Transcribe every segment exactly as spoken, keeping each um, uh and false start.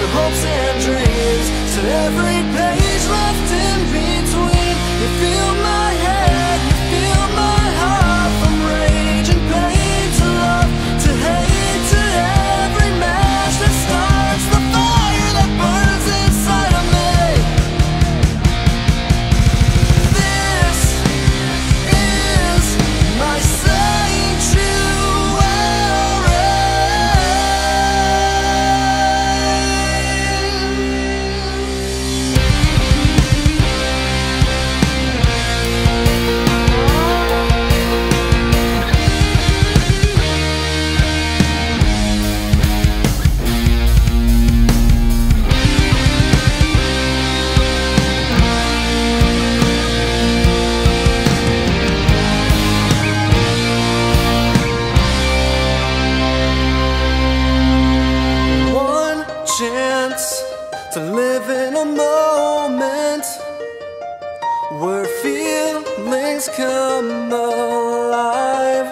hopes and dreams, to every page left in between. You feel my head, you feel my heart, from rage and pain to love, to hate, to every match that starts the fire that burns inside of me. This is my to live in a moment where feelings come alive.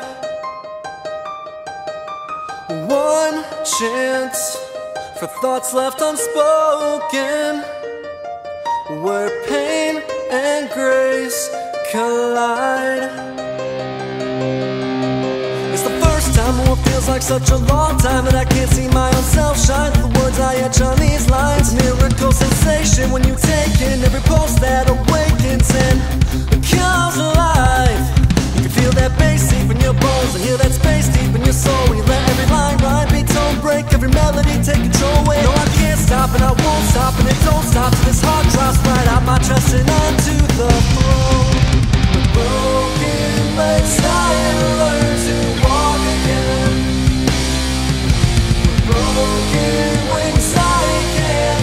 One chance for thoughts left unspoken, where pain and grace collide. It's the first time in what feels like such a long time that I can't see my own self shine through the words I etch on these lines. Miracle sensation when you take in every pulse that awakens and comes alive. You can feel that bass deep in your bones and hear that space deep in your soul. When you let every line, rhyme, beat, tone break, every melody take control away. No, I can't stop and I won't stop and it don't stop till this heart drops right out my chest and onto the floor. With broken legs I learn to walk again. With broken wings I can't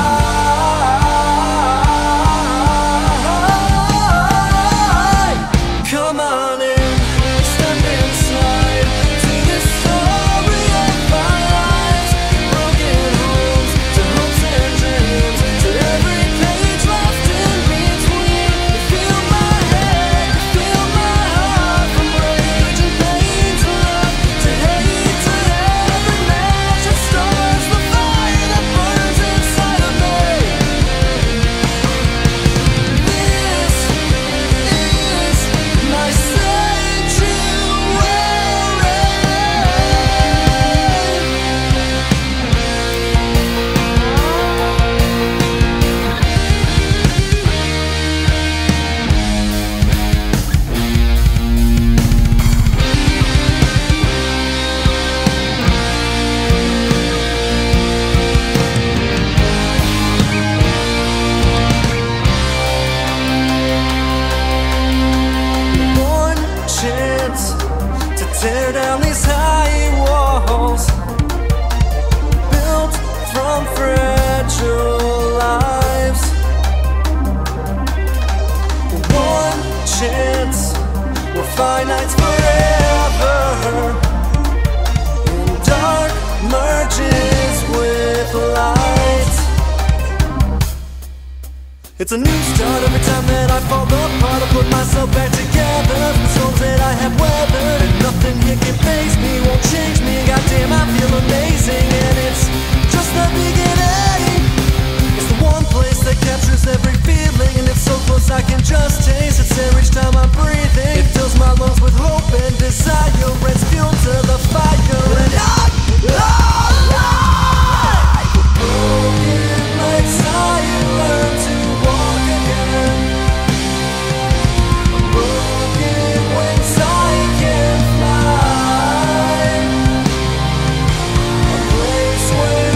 fly. Come on in, step inside to this story of my life. Broken homes, to hopes and dreams, to every page left in between. You feel my head, you feel my heart, from rage and pain to love, to hate, to every match that starts the fire that burns inside of me. This is my one chance to tear down these high walls built from fragile lives. One chance, we're finites forever, and dark merges with light. It's a new start every time that I fall apart. I put myself back together from storms that I have weathered, and nothing here can faze me, won't change me. Goddamn, I feel amazing, and it's just the beginning. It's the one place that captures every feeling, and it's so close I can just taste it there each time I'm breathing. It fills my lungs with hope and desire, adds fuel to the fire, and I'm alive. Broken legs I learn to walk again. Broken wings I can fly. A place where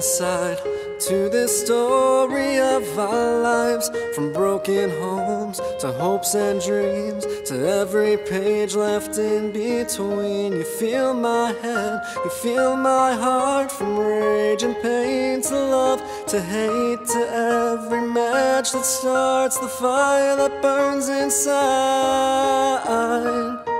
inside to this story of our lives. From broken homes to hopes and dreams, to every page left in between. You feel my head, you feel my heart. From rage and pain to love to hate, to every match that starts the fire that burns inside.